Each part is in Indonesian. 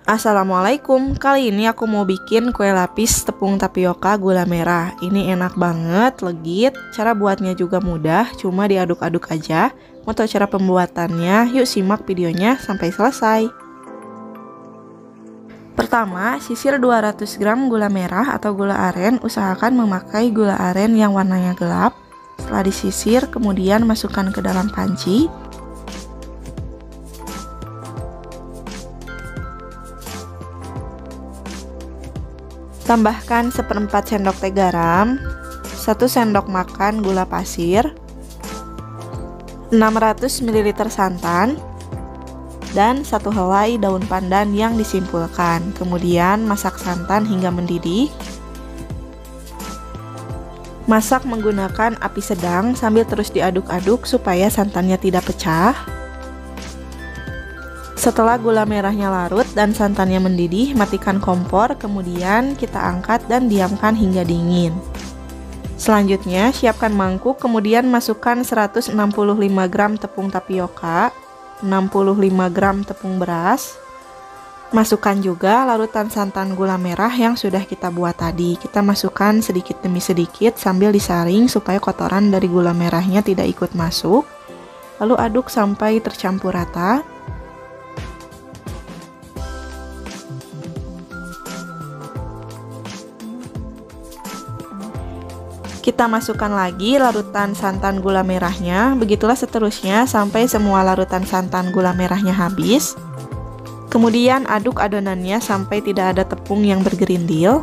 Assalamualaikum, kali ini aku mau bikin kue lapis tepung tapioka gula merah. Ini enak banget, legit, cara buatnya juga mudah, cuma diaduk-aduk aja. Mau tahu cara pembuatannya? Yuk simak videonya sampai selesai. Pertama, sisir 200 gram gula merah atau gula aren, usahakan memakai gula aren yang warnanya gelap. Setelah disisir, kemudian masukkan ke dalam panci. Tambahkan 1/4 sendok teh garam, 1 sendok makan gula pasir, 600 ml santan, dan 1 helai daun pandan yang disimpulkan. Kemudian masak santan hingga mendidih. Masak menggunakan api sedang sambil terus diaduk-aduk supaya santannya tidak pecah. Setelah gula merahnya larut dan santannya mendidih, matikan kompor, kemudian kita angkat dan diamkan hingga dingin. Selanjutnya, siapkan mangkuk, kemudian masukkan 165 gram tepung tapioka, 65 gram tepung beras. Masukkan juga larutan santan gula merah yang sudah kita buat tadi. Kita masukkan sedikit demi sedikit sambil disaring supaya kotoran dari gula merahnya tidak ikut masuk. Lalu aduk sampai tercampur rata. Kita masukkan lagi larutan santan gula merahnya, begitulah seterusnya sampai semua larutan santan gula merahnya habis. Kemudian aduk adonannya sampai tidak ada tepung yang bergerindil.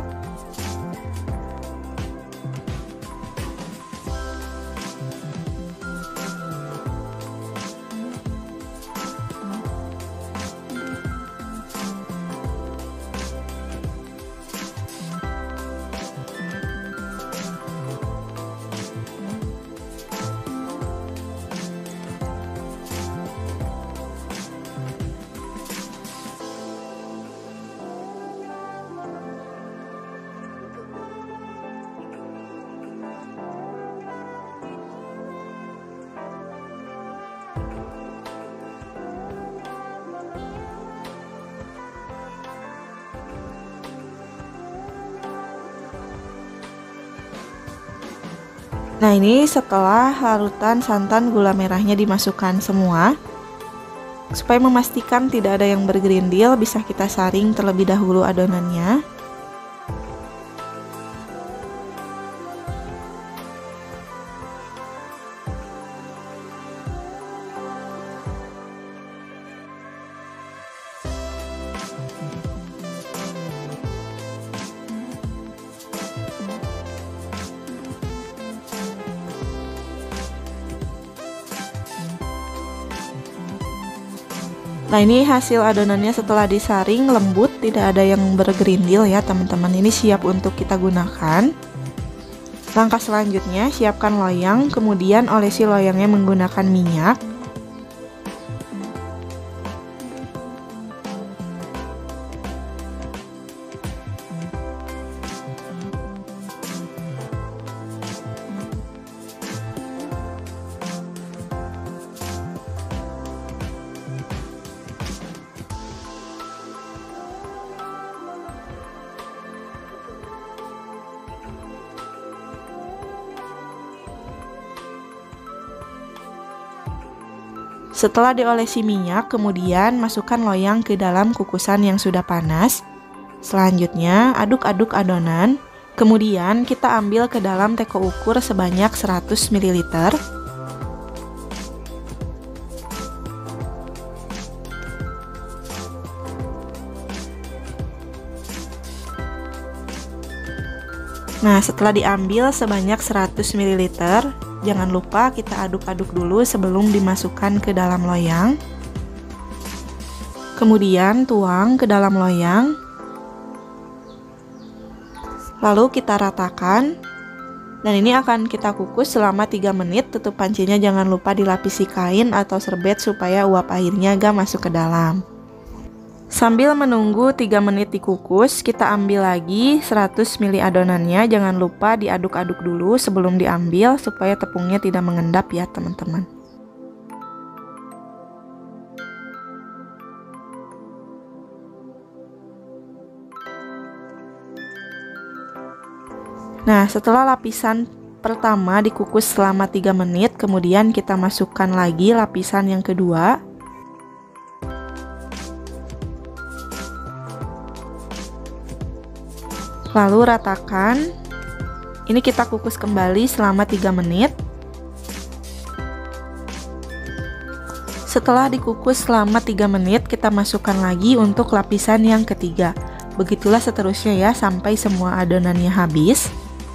Nah, ini setelah larutan santan gula merahnya dimasukkan semua, supaya memastikan tidak ada yang bergerindil, bisa kita saring terlebih dahulu adonannya. Nah, ini hasil adonannya setelah disaring lembut, tidak ada yang bergerindil ya teman-teman. Ini siap untuk kita gunakan. Langkah selanjutnya, siapkan loyang, kemudian olesi loyangnya menggunakan minyak. Setelah diolesi minyak, kemudian masukkan loyang ke dalam kukusan yang sudah panas. Selanjutnya, aduk-aduk adonan. Kemudian kita ambil ke dalam teko ukur sebanyak 100 ml. Nah, setelah diambil sebanyak 100 ml, jangan lupa kita aduk-aduk dulu sebelum dimasukkan ke dalam loyang. Kemudian tuang ke dalam loyang. Lalu kita ratakan. Dan ini akan kita kukus selama 3 menit. Tutup pancinya jangan lupa dilapisi kain atau serbet supaya uap airnya gak masuk ke dalam. Sambil menunggu 3 menit dikukus, kita ambil lagi 100 ml adonannya. Jangan lupa diaduk-aduk dulu sebelum diambil supaya tepungnya tidak mengendap ya teman-teman. Nah, setelah lapisan pertama dikukus selama 3 menit, kemudian kita masukkan lagi lapisan yang kedua. Lalu ratakan. Ini kita kukus kembali selama 3 menit. Setelah dikukus selama 3 menit, kita masukkan lagi untuk lapisan yang ketiga. Begitulah seterusnya ya, sampai semua adonannya habis.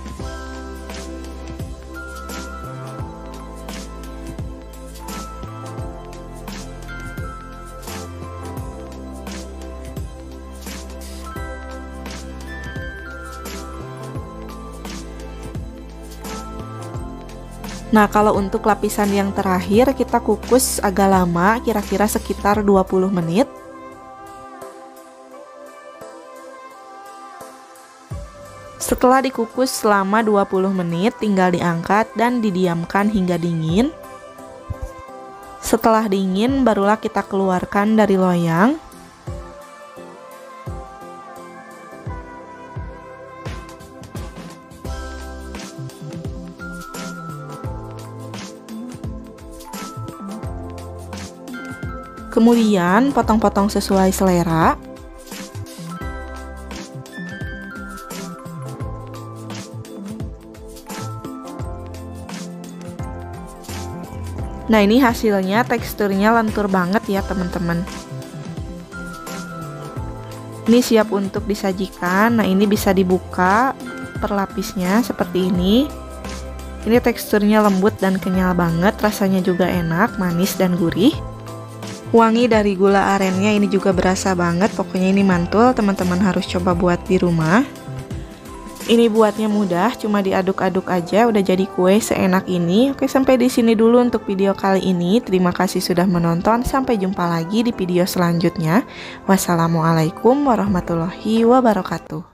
Nah, kalau untuk lapisan yang terakhir kita kukus agak lama, kira-kira sekitar 20 menit. Setelah dikukus selama 20 menit, tinggal diangkat dan didiamkan hingga dingin. Setelah dingin, barulah kita keluarkan dari loyang. Kemudian potong-potong sesuai selera. Nah, ini hasilnya, teksturnya lentur banget ya teman-teman. Ini siap untuk disajikan. Nah, ini bisa dibuka per lapisnya seperti ini. Ini teksturnya lembut dan kenyal banget, rasanya juga enak, manis dan gurih. Wangi dari gula arennya ini juga berasa banget, pokoknya ini mantul, teman-teman harus coba buat di rumah. Ini buatnya mudah, cuma diaduk-aduk aja udah jadi kue seenak ini. Oke, sampai di sini dulu untuk video kali ini. Terima kasih sudah menonton, sampai jumpa lagi di video selanjutnya. Wassalamualaikum warahmatullahi wabarakatuh.